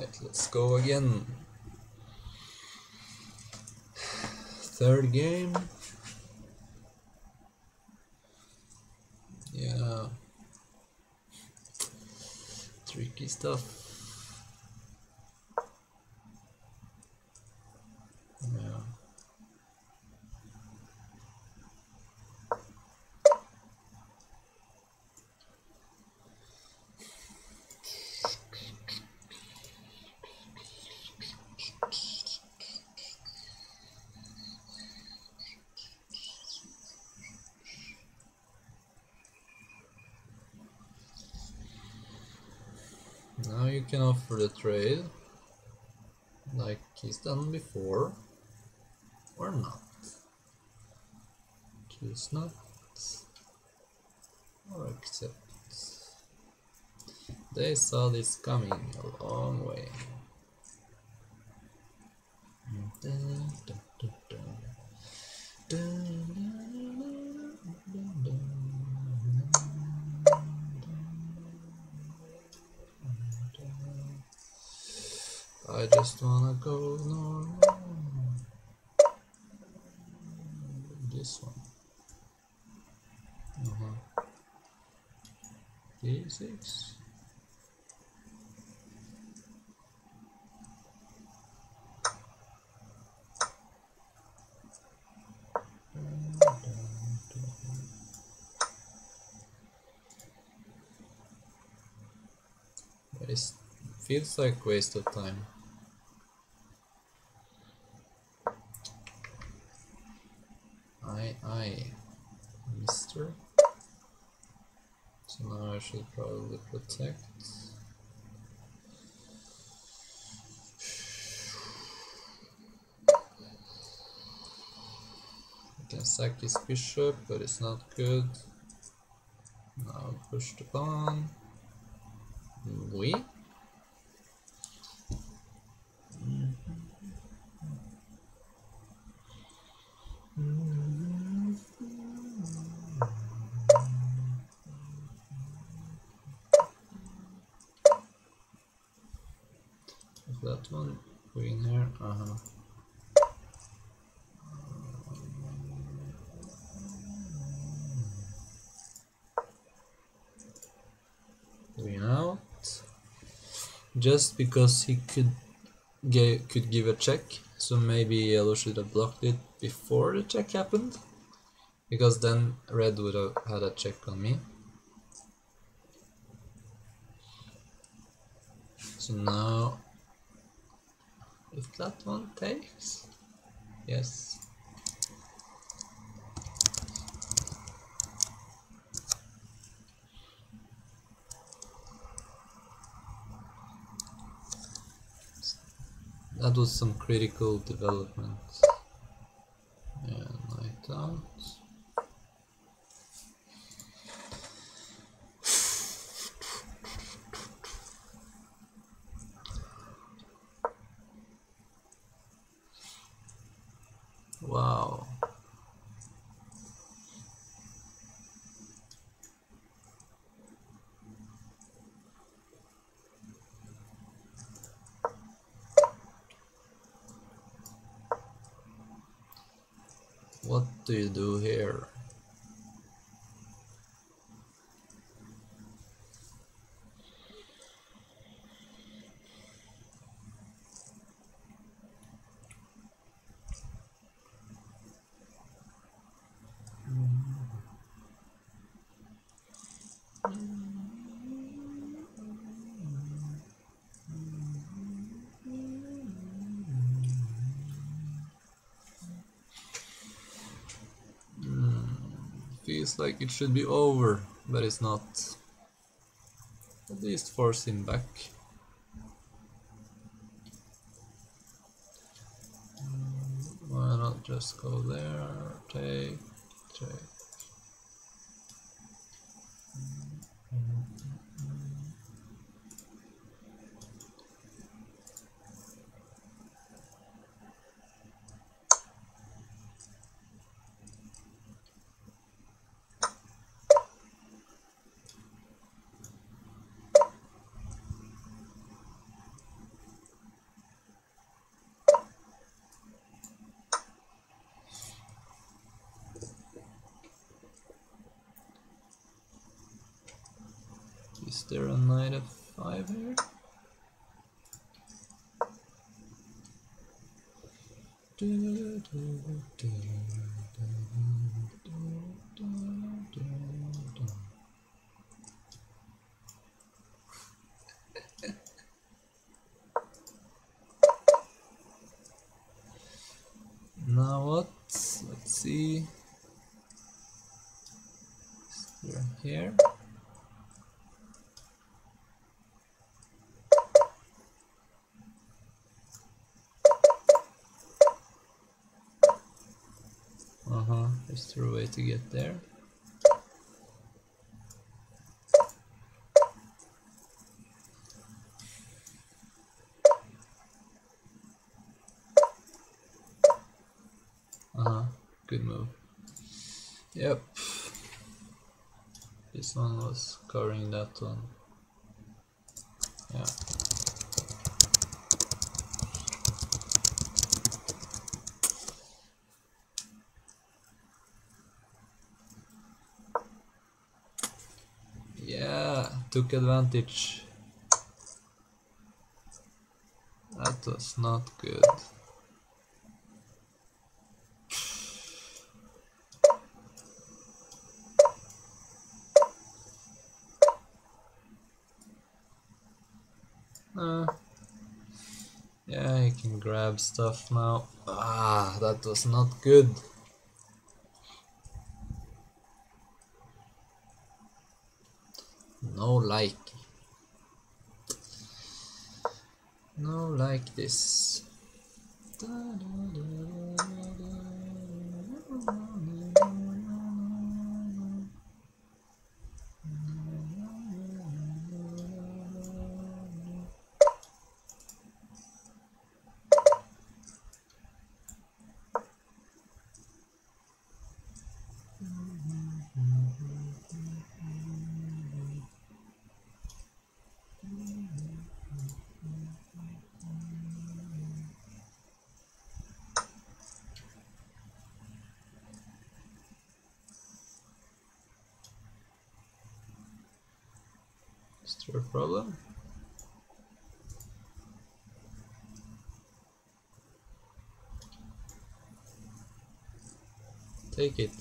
Alright, let's go again. Third game. Yeah. Tricky stuff. Yeah. Now you can offer the trade like he's done before, or not. Choose not, or accept. They saw this coming a long way. I just wanna go normal. This one. D6. But it feels like waste of time. I, mister. So now I should probably protect. I can sack his bishop, but it's not good. Now push the pawn. Oui. That one, queen here, Queen out. Just because he could give a check, so maybe yellow should have blocked it before the check happened, because then red would have had a check on me. So now, if that one takes, yes. That was some critical development. Yeah, knight out. Wow. What do you do here? Feels like it should be over, but it's not. At least force him back. Why not just go there? Take. Is there a knight f5 here? Now what? Let's see. Is there here? Is there a way to get there? Good move. Yep. This one was covering that one. Yeah. Yeah, took advantage. That was not good. Yeah, he can grab stuff now. That was not good. No like. No like this. Is there a problem? Take it.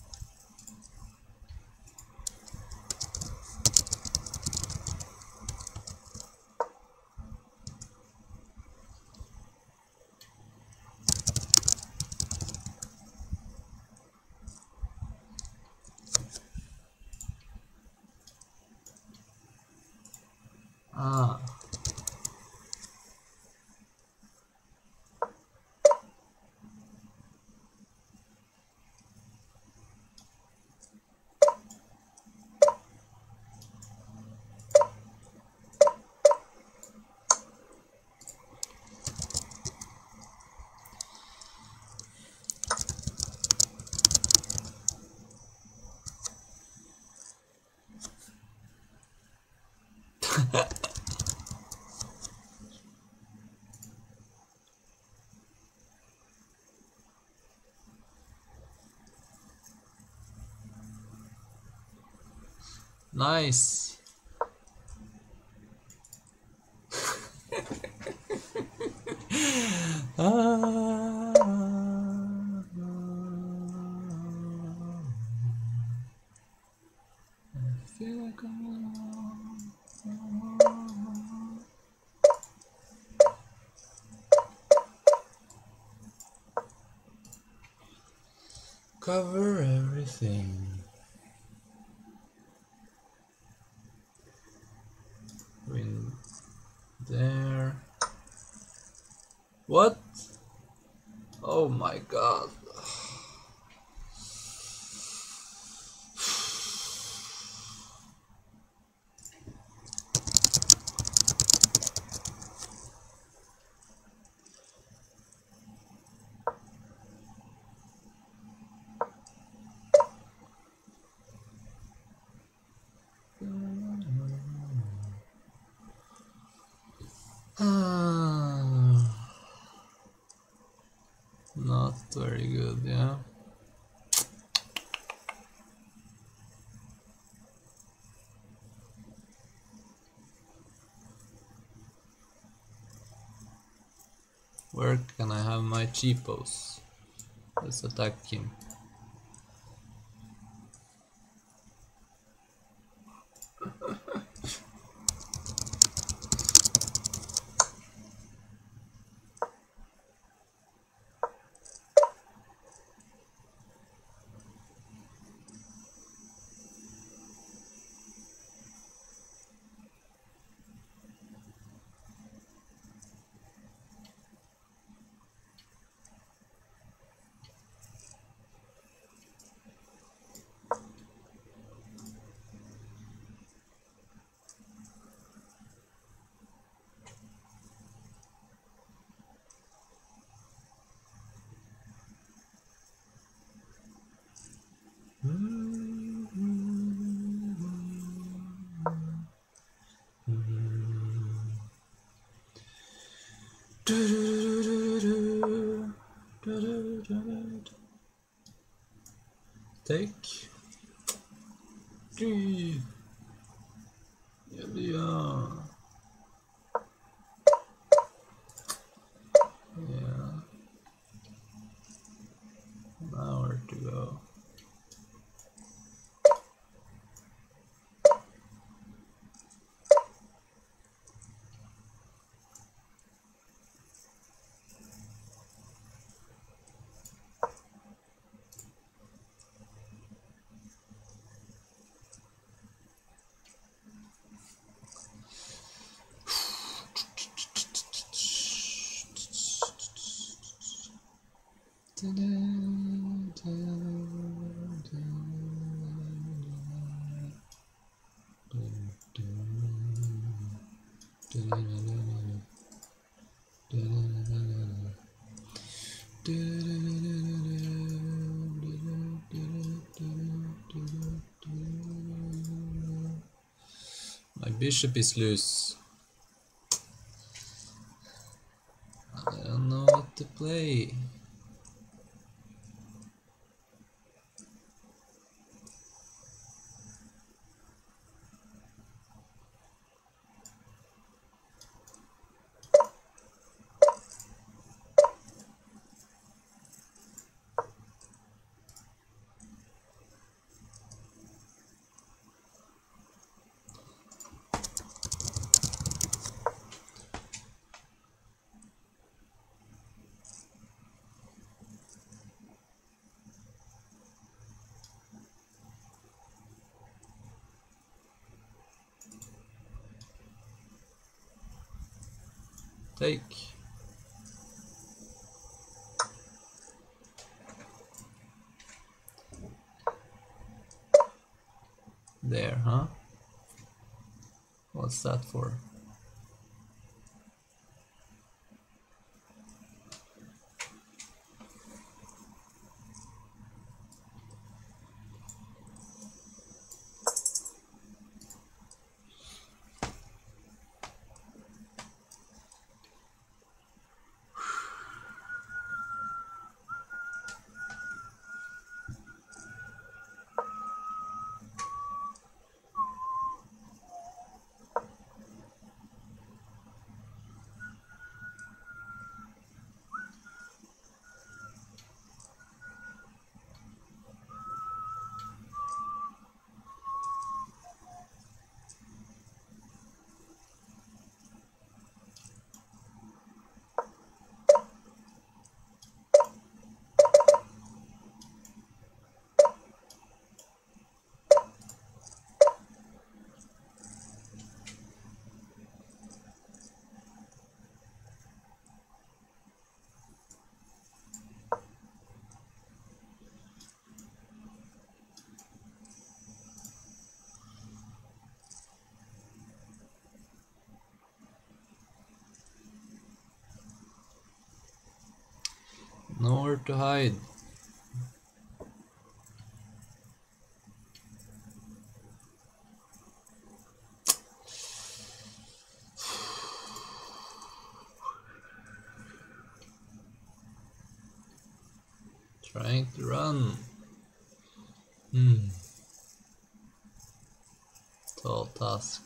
Nice. I feel like cover everything. Win there. What? Oh my god. Not very good, yeah. Where can I have my cheapos? Let's attack him. Take 3. Yeah. Now where to go? My bishop is loose. I don't know what to play. Take. There, huh? What's that for? Nowhere to hide. Trying to run. Tall task.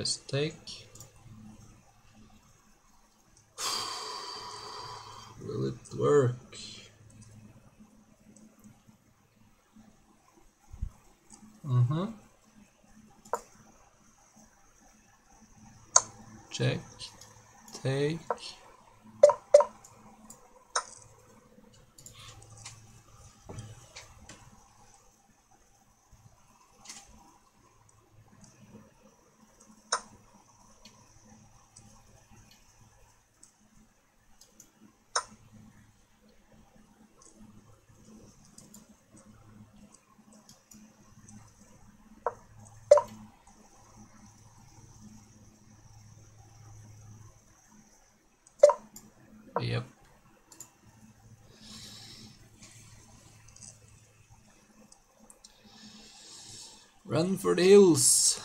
tries take. Will it work? Check, take. Yep. Run for the hills.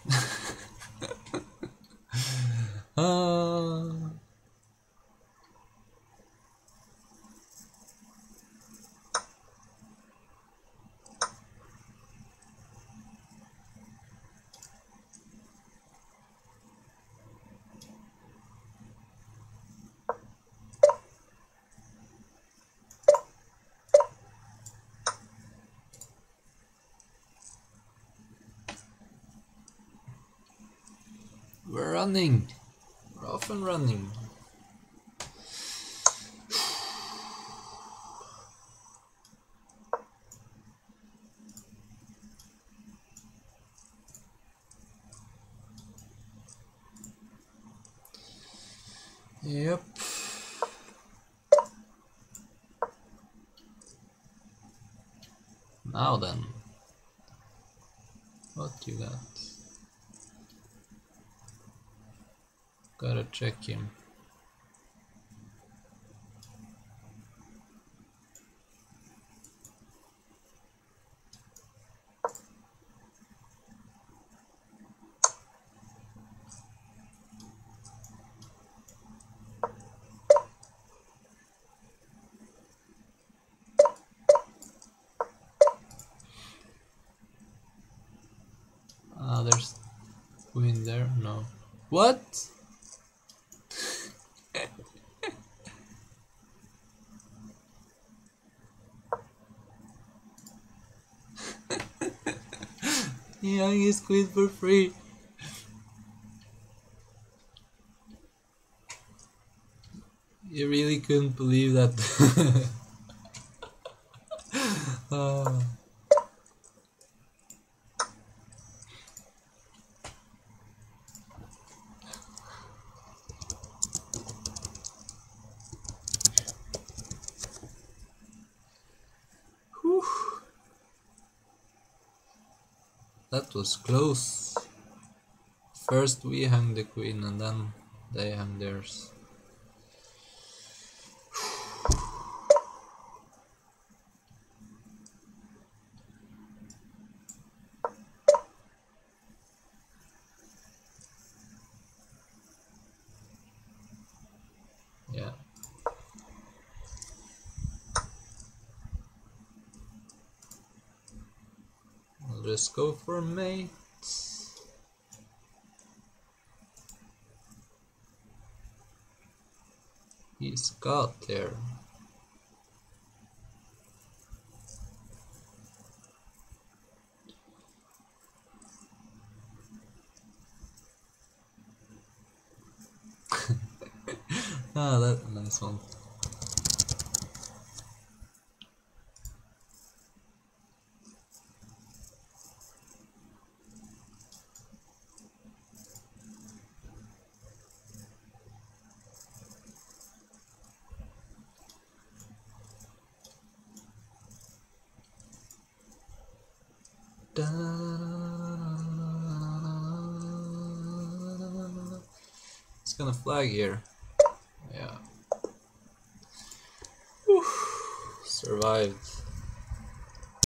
We're running. We're off and running. Yep. Now then, what you got? Gotta check him. There's queen there? No. What? He hung his queen for free. You really couldn't believe that. Whew. That was close. First we hung the queen and then they hung theirs. Yeah. I'll just go for mate. He's got there. Ah, that's a nice one. It's gonna flag here. Yeah. Whew. Survived.